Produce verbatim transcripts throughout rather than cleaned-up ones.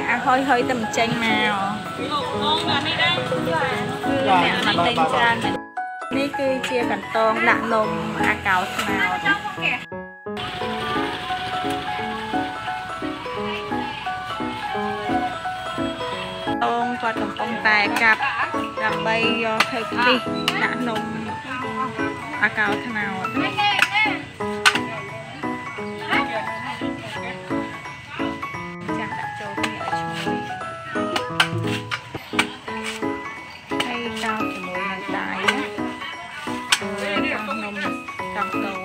hơi hơi tầm chanh màu nè mặt tên trànนี่คือเจียกันตองดะนมอาเกาสมาวตองกอดกับปองแต่กับดับใบยอเทกิดะนมอาเกาสมาวจากดับโจมีอะไรช่วยให้เกาสมุนตายนมกับตอง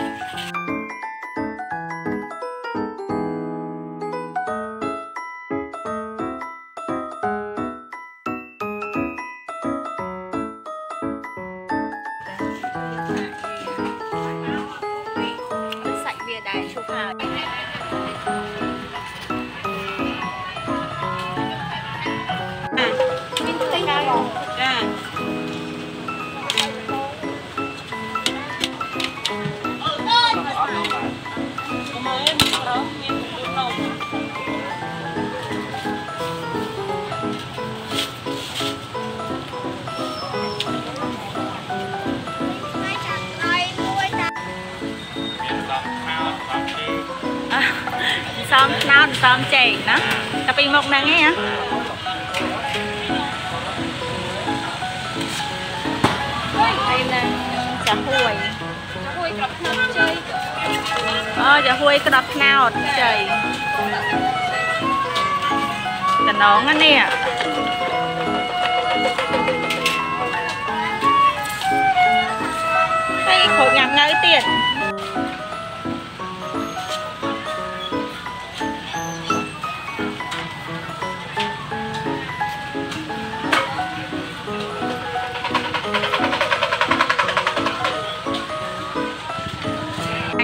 đại chụp hào mình tay cao à xóm nào xóm chè đó tập đi một nắng ấy hả đây là chả huồi ờ chả huồi cái đọt nào trời cái nón á nè hay khổ nhắm ngay tiền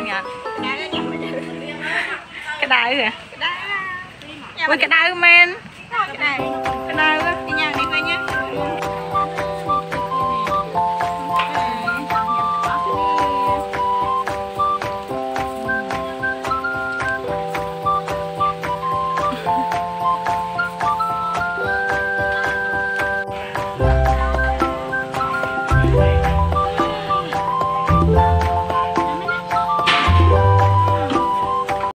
cái đáy kìa ôi cái đáy men